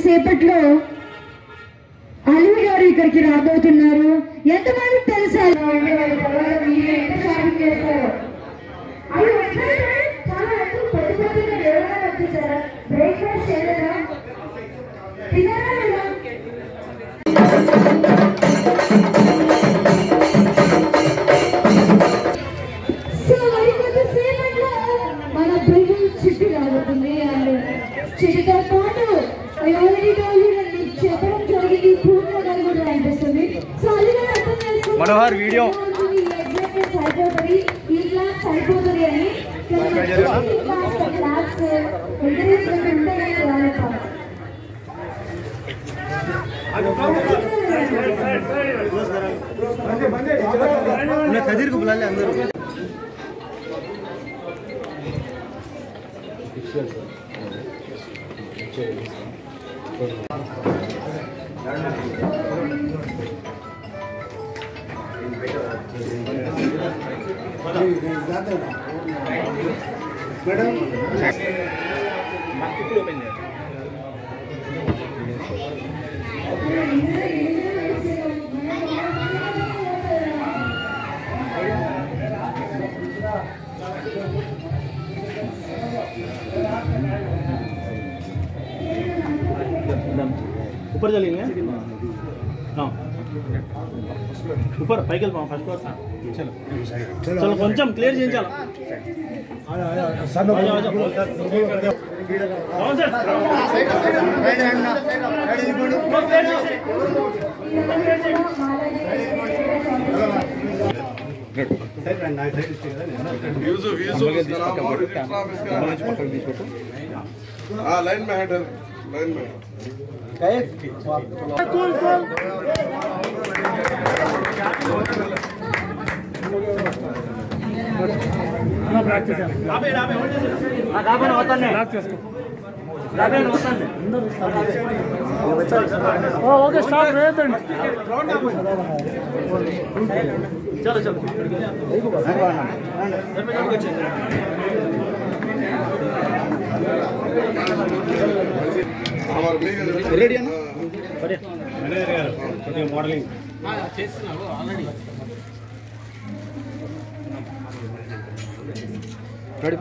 కొద్దిసేపట్లో అలివి గారు ఇక్కడికి రాబోతున్నారు. ఎంతమందికి తెలుసా బ్రేక్ఫాస్ట్ చేయలేదా? తిన్నారా? మన బ్రిడ్జ్ చిట్టి రాబోతుంది. అండ్ చిట్టితో పాటు చెప్పడం జరిగింది పూర్ణ గారు కూడా అనిపిస్తుంది. సో అది అర్థం చేసుకోండి మనోహర్ వీడియో సరిపోతుంది, ఈ క్లాస్ సరిపోతుంది అని క్లాస్ कदीर को बुला ले अंदर। मैडम ऊपर चलेंगे। हाँ ऊपर पैकल फर्स्ट फ्लोर। चलो चलो కొంచెం క్లియర్ చేయించాలి। लाइन में है लाइन में ओके स्टार्ट రేదండి चलो चलो रेडी है ना बढ़िया मैनेजर यार కొద్దిగా మోడలింగ్ చేస్తున్నాడు ఆల్రెడీ రెడీ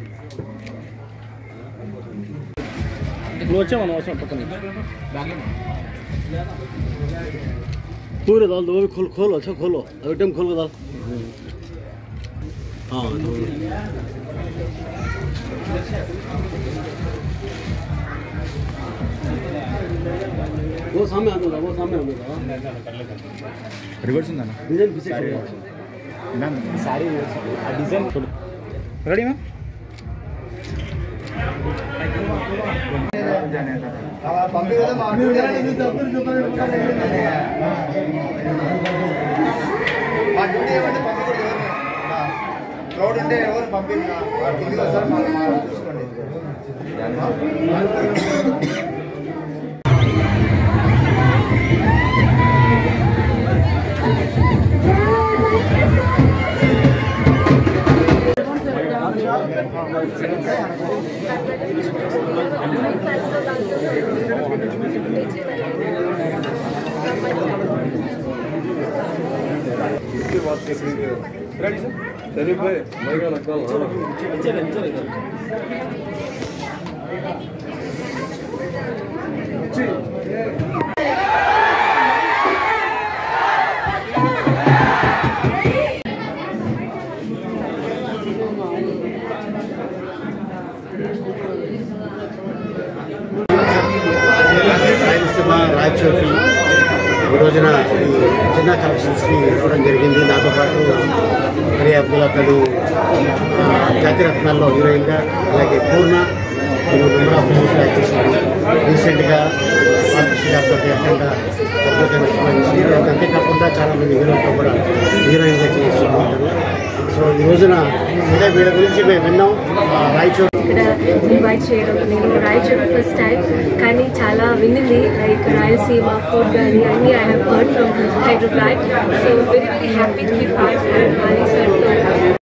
నువ్వు వచ్చావు మనం వచ్చాం పక్కన पूरे दाल दो भी खोलो अच्छा खोलो अभी टाइम खोल के दाल हाँ वो सामने आने था वो सामने आने था रिवर्स ना डिजाइन पीछे मैम सारी डिजाइन रेडी मैम క్రౌడ్ ఉంటే ఎవరు పంపించారు చూసుకోండి रेडी सर चलिए भाई मैं क्या लगता हूँ चले चले రాయచోటి ఈ రోజున జిన్నా కలెక్షన్స్కి రావడం జరిగింది. నాతో పాటు ఫరియా అబ్దుల్లా తను జాతిరత్నాల్లో హీరోయిన్గా, అలాగే Poorna number of films act చేసింది. రీసెంట్గా ఆర్టిస్ట్గా అఖండా అద్భుతమైన సినిమా చేసింది. అంతేకాకుండా చాలామంది హీరోలతో కూడా హీరోయిన్గా చేస్తున్నారు. సో ఈ రోజున అంటే వీళ్ళ గురించి మేము విన్నాం. రాయచోటి ఇక్కడ ఇన్వైట్ చేయడం, నేను రాయచోటి ఫస్ట్ టైం కానీ చాలా విన్నింది, లైక్ రాయలసీమ ఫుడ్ కానీ అన్నీ I have heard from Hyderabad. So very very happy to be part and సార్తో